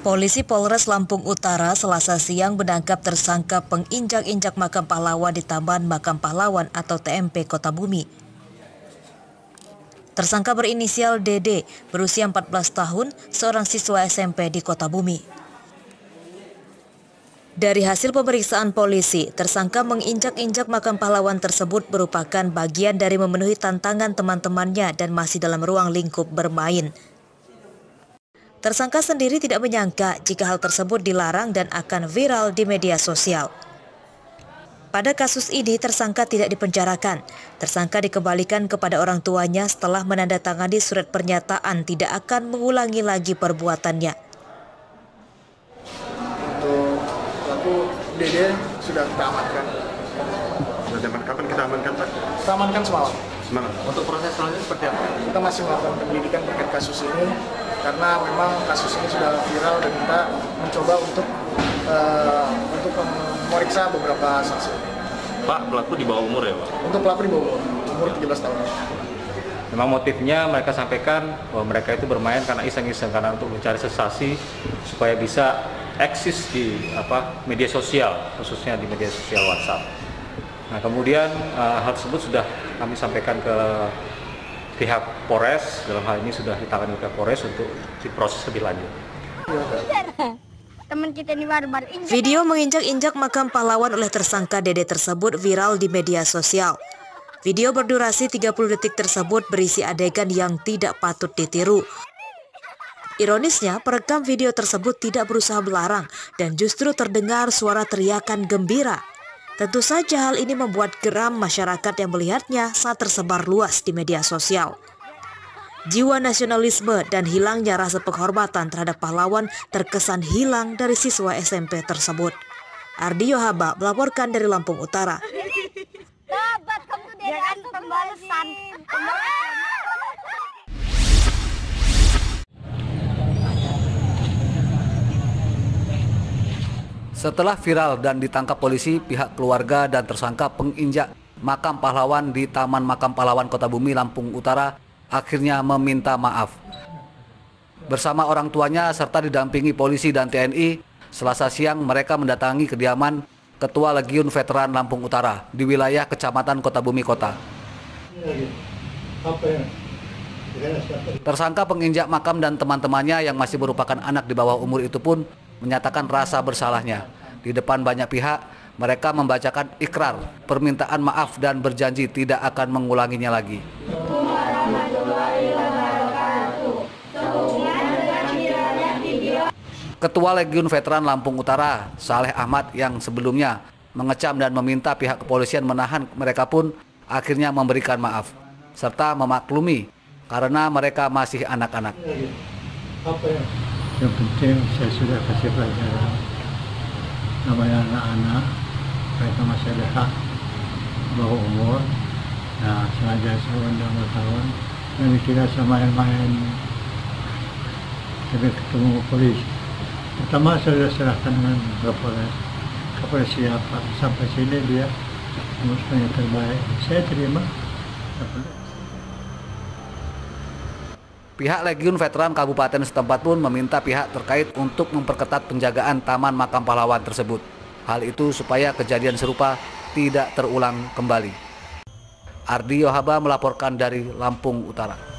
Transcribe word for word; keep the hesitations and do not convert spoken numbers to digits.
Polisi Polres Lampung Utara Selasa siang menangkap tersangka penginjak-injak makam pahlawan di Taman Makam Pahlawan atau T M P Kota Bumi. Tersangka berinisial D D, berusia empat belas tahun, seorang siswa S M P di Kota Bumi. Dari hasil pemeriksaan polisi, tersangka menginjak-injak makam pahlawan tersebut merupakan bagian dari memenuhi tantangan teman-temannya dan masih dalam ruang lingkup bermain. Tersangka sendiri tidak menyangka jika hal tersebut dilarang dan akan viral di media sosial. Pada kasus ini, tersangka tidak dipenjarakan. Tersangka dikembalikan kepada orang tuanya setelah menandatangani surat pernyataan tidak akan mengulangi lagi perbuatannya. Untuk pelaku D D sudah kita amankan. Sudah zaman kapan kita amankan, Pak? Kita amankan semalam. Semalam. Untuk proses selanjutnya seperti apa? Kita masih melakukan penyelidikan terkait kasus ini karena memang kasus ini sudah viral dan kita mencoba untuk uh, untuk memeriksa beberapa saksi. Pak, pelaku di bawah umur ya, Pak? Untuk pelaku di bawah umur tiga belas tahun. Memang motifnya mereka sampaikan bahwa mereka itu bermain karena iseng-iseng, karena untuk mencari sensasi supaya bisa eksis di apa media sosial, khususnya di media sosial WhatsApp. Nah, kemudian uh, hal tersebut sudah kami sampaikan ke pihak Polres, dalam hal ini sudah ditangani oleh Polres untuk diproses lebih lanjut. Teman kita ini barbar. Video menginjak-injak makam pahlawan oleh tersangka D D tersebut viral di media sosial. Video berdurasi tiga puluh detik tersebut berisi adegan yang tidak patut ditiru. Ironisnya, perekam video tersebut tidak berusaha melarang dan justru terdengar suara teriakan gembira. Tentu saja hal ini membuat geram masyarakat yang melihatnya saat tersebar luas di media sosial. Jiwa nasionalisme dan hilangnya rasa penghormatan terhadap pahlawan terkesan hilang dari siswa S M P tersebut. Ardi Yohaba melaporkan dari Lampung Utara. Setelah viral dan ditangkap polisi, pihak keluarga dan tersangka penginjak makam pahlawan di Taman Makam Pahlawan Kota Bumi, Lampung Utara akhirnya meminta maaf. Bersama orang tuanya serta didampingi polisi dan T N I, Selasa siang mereka mendatangi kediaman Ketua Legiun Veteran Lampung Utara di wilayah Kecamatan Kota Bumi Kota. Tersangka penginjak makam dan teman-temannya yang masih merupakan anak di bawah umur itu pun menyatakan rasa bersalahnya. Di depan banyak pihak, mereka membacakan ikrar, permintaan maaf dan berjanji tidak akan mengulanginya lagi. Ketua Legiun Veteran Lampung Utara, Saleh Ahmad, yang sebelumnya mengecam dan meminta pihak kepolisian menahan mereka pun akhirnya memberikan maaf, serta memaklumi karena mereka masih anak-anak. Yang penting saya sudah kasih pelajaran, namanya anak-anak, mereka masih ada hak bawah umur. Nah, sengaja saya undang wartawan, dan tidak sama main-main dengan ketemu polisi. Pertama saya sudah serahkan dengan Kapolres, kepada siapa, sampai sini dia memutuskan yang terbaik. Saya terima. Pihak Legiun Veteran Kabupaten setempat pun meminta pihak terkait untuk memperketat penjagaan Taman Makam Pahlawan tersebut. Hal itu supaya kejadian serupa tidak terulang kembali. Ardi Yohaba melaporkan dari Lampung Utara.